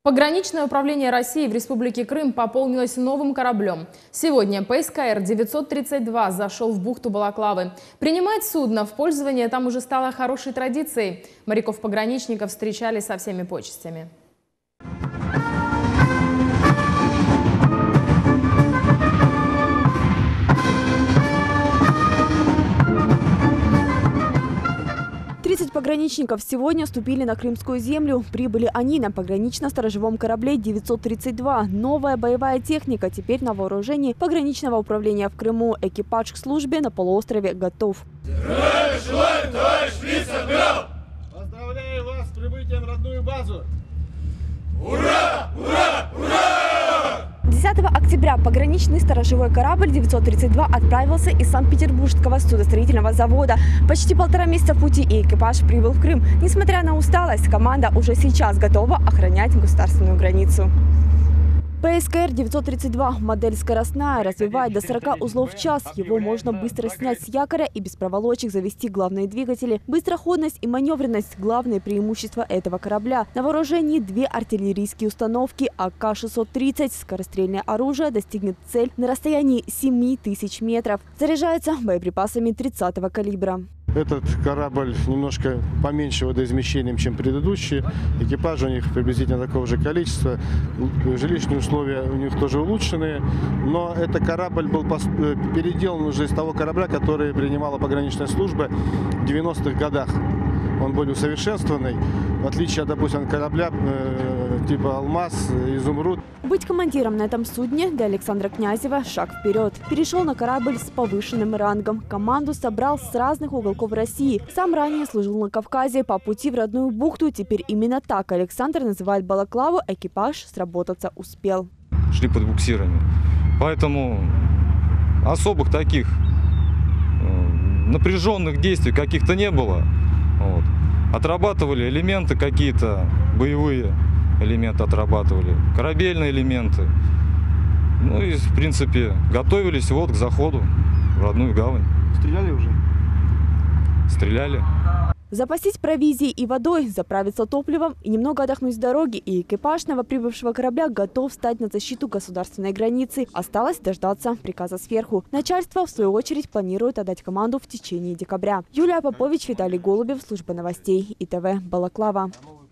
Пограничное управление России в Республике Крым пополнилось новым кораблем. Сегодня ПСКР-932 зашел в бухту Балаклавы. Принимать судно в пользование там уже стало хорошей традицией. Моряков-пограничников встречали со всеми почестями. Пограничников сегодня ступили на крымскую землю. Прибыли они на погранично-сторожевом корабле 932. Новая боевая техника теперь на вооружении пограничного управления в Крыму. Экипаж к службе на полуострове готов. Товарищ вице-адмирал! Поздравляю вас с прибытием в родную базу! Ура! Ура! Ура! 10 октября пограничный сторожевой корабль 932 отправился из Санкт-Петербургского судостроительного завода. Почти 1,5 месяца в пути, и экипаж прибыл в Крым. Несмотря на усталость, команда уже сейчас готова охранять государственную границу. ПСКР-932 – модель скоростная, развивает до 40 узлов в час. Его можно быстро снять с якоря и без проволочек завести главные двигатели. Быстроходность и маневренность – главные преимущества этого корабля. На вооружении 2 артиллерийские установки АК-630. Скорострельное оружие достигнет цель на расстоянии 7000 метров. Заряжается боеприпасами 30-го калибра. Этот корабль немножко поменьше водоизмещением, чем предыдущие. Экипажи у них приблизительно такого же количества. Жилищные условия у них тоже улучшенные. Но этот корабль был переделан уже из того корабля, который принимала пограничная служба в 90-х годах. Он более усовершенствованный, в отличие от, допустим, корабля типа «Алмаз», «Изумруд». Быть командиром на этом судне для Александра Князева – шаг вперед. Перешел на корабль с повышенным рангом. Команду собрал с разных уголков России. Сам ранее служил на Кавказе. По пути в родную бухту теперь именно так Александр называет Балаклаву. Экипаж сработаться успел. Шли под буксирами. Поэтому особых таких напряженных действий каких-то не было. Вот. Отрабатывали элементы какие-то, боевые элементы отрабатывали, корабельные элементы. Ну и, в принципе, готовились вот к заходу в родную гавань. Стреляли уже? Стреляли. Запастись провизией и водой, заправиться топливом и немного отдохнуть с дороги. И экипаж новоприбывшего корабля готов встать на защиту государственной границы. Осталось дождаться приказа сверху. Начальство, в свою очередь, планирует отдать команду в течение декабря. Юлия Попович, Виталий Голубев, служба новостей ИТВ Балаклава.